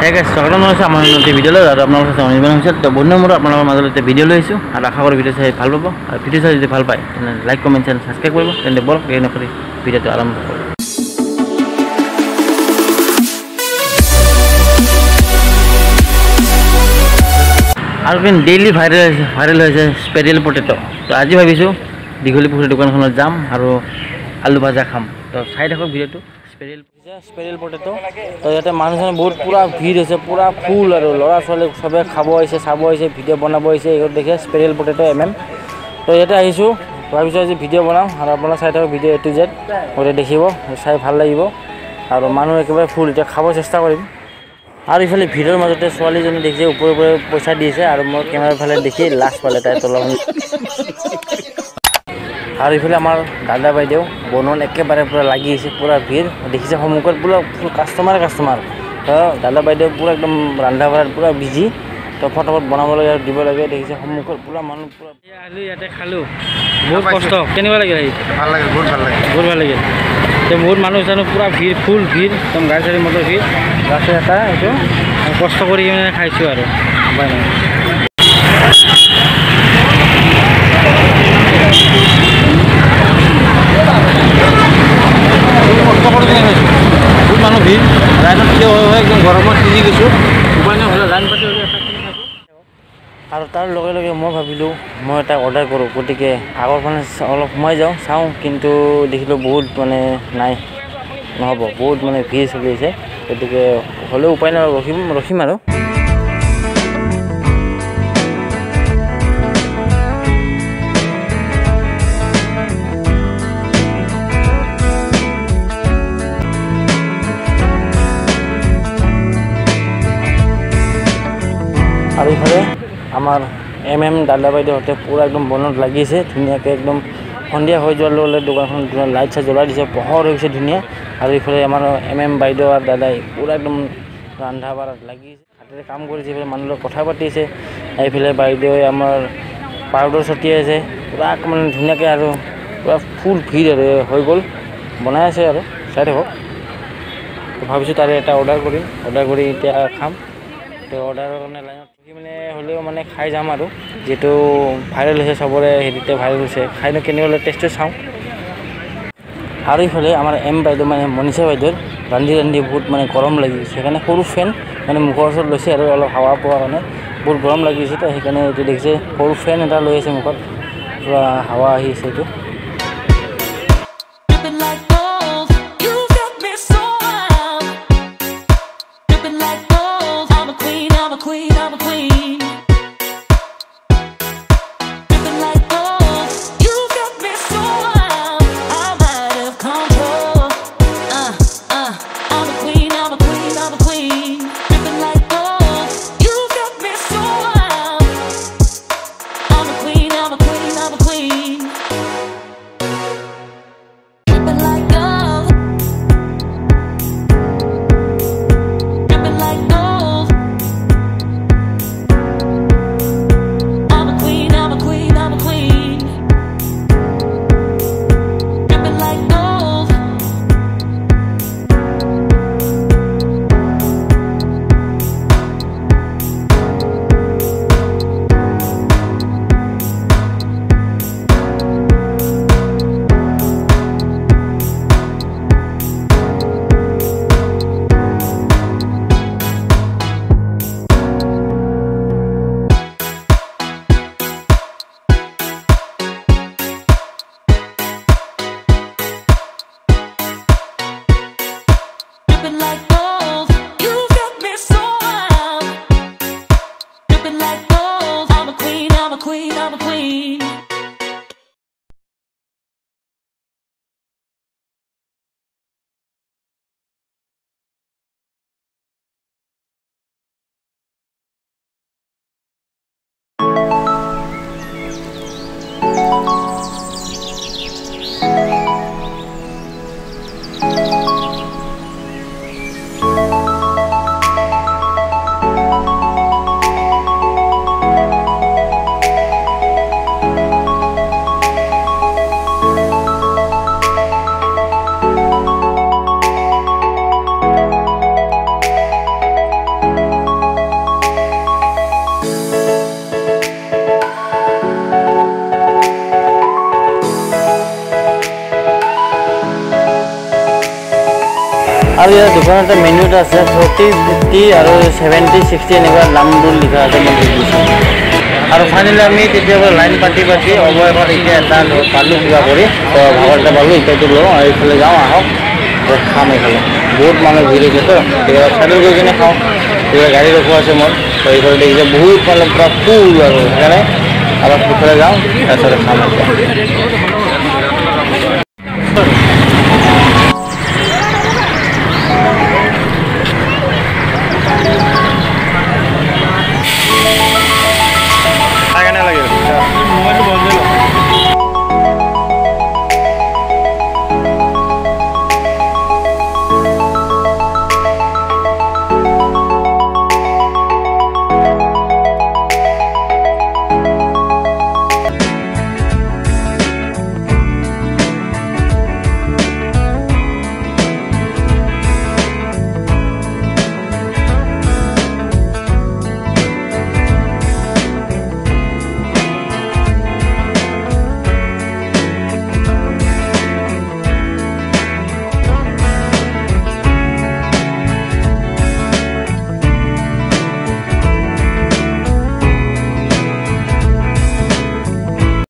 guys, স্বাগতম জনাইছো আমাৰ নতুন ভিডিঅ'লৈ আৰু আপোনালোকৰ সামনে Anirban হৈছে তো বন্ধু মোৰ আপোনালোকৰ মাজলৈ ভিডিঅ' লৈ আহিছো আৰু আশা কৰো ভিডিঅ' চাই ভাল পাব আৰু ভিডিঅ' চাই যদি ভাল পায় তেনে লাইক কমেন্ট চেনেল সাবস্ক্ৰাইব কৰিব তেনে বল দেৰি নকৰি ভিডিঅ'টো আৰম্ভ কৰো আৰু কিন ডেইলি ভাইৰেল হৈছে স্পেৰিয়েল পটেটো তো আজি ভাবিছো দীঘলীপুখুৰী দোকানখনত যাম আৰু আলু ভাজা খাম তো চাই থাকক ভিডিঅ'টো স্পেৰিয়েল পটেটো তো ইয়াতে মানুহজনে বহুত পুৰা ভিৰ হৈছে পুৰা ফুল আৰু ল'ৰা ছোৱালী সবে খাব আহিছে চাব আহিছে ভিডিঅ' বনাব আহিছে এইটো দেখে স্পেৰিয়েল পটেটো তো ইয়াতে আহিছোঁ ভাবিছোঁ আজি ভিডিঅ' বনাম আৰু আপোনালোকে চাই থাকক ভিডিঅ' A to Z গোটেই দেখিব চাই ভাল লাগিব আৰু মানুহ একেবাৰে ফুল এতিয়া খাব চেষ্টা কৰিম আৰু ইফালে ভিৰৰ মাজতে ছোৱালীজনী দেখিছে ওপৰে ওপৰে পইচা দিছে আৰু মই কেমেৰাৰ ফালে দেখি লাজ পালে তাই তলত আৰু ইফালে আমাৰ দাদা বাইদেউ বনোৱাত একেবাৰে পুৰা লাগি আছে পুৰা ভিৰ দেখিছে সন্মুখত পুৰা ফুল কাষ্টমাৰ দাদা বাইদেউ পুৰা একদম ৰন্ধা বঢ়াত পুৰা বিজি তো ফটাফট বনাব লাগে আৰু দিব লাগে দেখিছে সন্মুখত পুৰা মানুহ পুৰা আলু ইয়াতে খালোঁ বহুত কষ্ট কেনেকুৱা লাগিল ভাল লাগে বহুত ভাল লাগিল তো বহুত মানুহ জানো পুৰা ভিৰ ফুল ভিৰ একদম গাড়ী চাড়ী মটৰ ভিৰ ৰাস্তা এটা এইটো কষ্ট কৰি কিনে খাইছোঁ আৰু উপায় নাই বহুত মানুহ ভিৰ লাইনত থিয় হৈ একদম গৰমত সিজি গৈছোঁ উপায় নাই হ'লে লাইন পাতি হ'লে এটা কিনি থাকোঁ আৰু তাৰ লগে লগে মই ভাবিলোঁ মই এটা অৰ্ডাৰ কৰোঁ গতিকে আগৰ মানে অলপ সোমাই যাওঁ চাওঁ কিন্তু দেখিলোঁ বহুত মানে নাই নহ'ব বহুত মানে ভিৰ চলি আছে গতিকে হ'লেও উপায় নাই ৰখিম আৰু আৰু ইফালে আমাৰ দাদা বাইদেউহঁতে পুৰা একদম বনত লাগি আছে ধুনীয়াকৈ একদম সন্ধিয়া হৈ যোৱাৰ লগে দোকানখন ধুনীয়া লাইট চাইট জ্বলাই দিছে পোহৰ হৈছে ধুনীয়া আৰু ইফালে আমাৰ বাইদেউ আৰু দাদাই পুৰা একদম ৰন্ধা বঢ়াত লাগি আছে হাতেৰে কাম কৰিছে এইফালে মানুহৰ লগত কথা পাতিছে এইফালে বাইদেৱে আমাৰ পাউডাৰ ছটিয়াই আছে পুৰা মানে ধুনীয়াকৈ আৰু পুৰা ফুল ভিৰ আৰু হৈ গ'ল বনাই আছে আৰু চাই থাকক ভাবিছোঁ তাৰে এটা অৰ্ডাৰ কৰি এতিয়া খাম তো অৰ্ডাৰৰ কাৰণে লাইনত থাকি মানে হ'লেও মানে খাই যাম আৰু যিহেতু ভাইৰেল হৈছে চবৰে হেৰিতে ভাইৰেল হৈছে খাইনো কেনেকুৱা টেষ্টটো চাওঁ আৰু ইফালে আমাৰ বাইদেউ মানে মনীষা বাইদেউৰ ৰান্ধি বহুত মানে গৰম লাগি গৈছে সেইকাৰণে সৰু ফেন মানে মুখৰ ওচৰত লৈছে আৰু অলপ হাৱা পোৱাৰ কাৰণে বহুত গৰম লাগি গৈছে তো সেইকাৰণে এইটো দেখিছে সৰু ফেন এটা লৈ আছে মুখত পুৰা হাৱা আহি আছে এইটো আৰু ইয়াৰ দোকানত এটা মেনু এটা আছে 40, 50 আৰু 70, 60 এনেকুৱা দামবোৰ লিখা আছে মই দেখিছোঁ। আৰু ফাইনেলি আমি তেতিয়াৰ লাইন পাতি অৱশেষত এতিয়া এটা পালোঁ কিবা কৰি তো ভাগৰ এটা পালোঁ এতিয়াতো লওঁ আৰু এইফালে যাওঁ আহক খাম এইফালে বহুত মানুহ ভিৰ হৈছে তো চাইডত গৈ কিনে খাওঁ কিবা গাড়ী ৰখোৱা আছে মোৰ তো এইফালে দেখিছে বহুত মানে পূৰা ফুল আৰু সেইকাৰণে অলপ সিফালে যাওঁ তাৰপিছতে খাম এতিয়া